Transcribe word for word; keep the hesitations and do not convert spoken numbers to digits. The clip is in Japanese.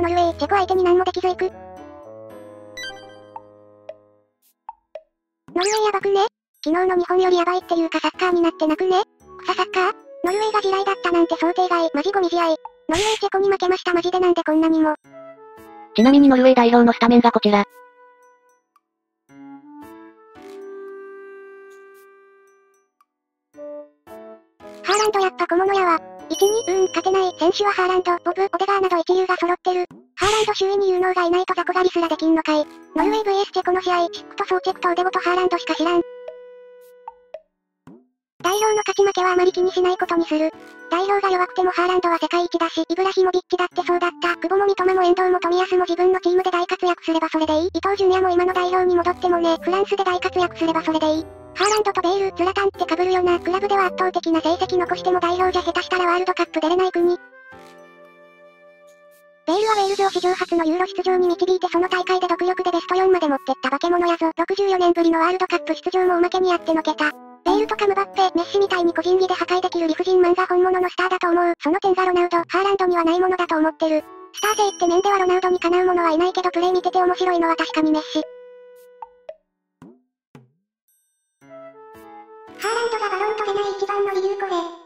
ノルウェー、チェコ相手に何もできずいく。ノルウェーやばくね？昨日の日本よりやばいっていうかサッカーになってなくね？草サッカー？ノルウェーが地雷だったなんて想定外、マジゴミ試合。ノルウェーチェコに負けましたマジでなんでこんなにも。 ちなみにノルウェー代表のスタメンがこちら。 ハーランドやっぱ小物やわ。いち、に、うーん、勝てない。選手はハーランド、ボブ、オデガーなど一流が揃ってる。ハーランド周囲に有能がいないとザコ狩りすらできんのかい。ノルウェー ブイエス チェコの試合、チックとソーチェクとオデゴとハーランドしか知らん。代表の勝ち負けはあまり気にしないことにする。代表が弱くてもハーランドは世界一だし、イブラヒモビッチだってそうだった。久保も三笘も遠藤も冨安も自分のチームで大活躍すればそれでいい。伊東純也も今の代表に戻ってもね、フランスで大活躍すればそれでいい。ハーランドとベイル、ズラタンって被るよな。クラブでは圧倒的な成績残しても代表じゃ下手したらワールドカップ出れない国。ベイルはウェールズを史上初のユーロ出場に導いてその大会で独力でベストよんまで持ってった化け物やぞ。ろくじゅうよねんぶりのワールドカップ出場もおまけにやってのけた。ベイルとかムバッペ、メッシみたいに個人技で破壊できる理不尽マンが本物のスターだと思う。その点がロナウド、ハーランドにはないものだと思ってる。スター性って面ではロナウドにかなうものはいないけどプレー見てて面白いのは確かにメッシ。ハーランドがバロン取れない一番の理由これ。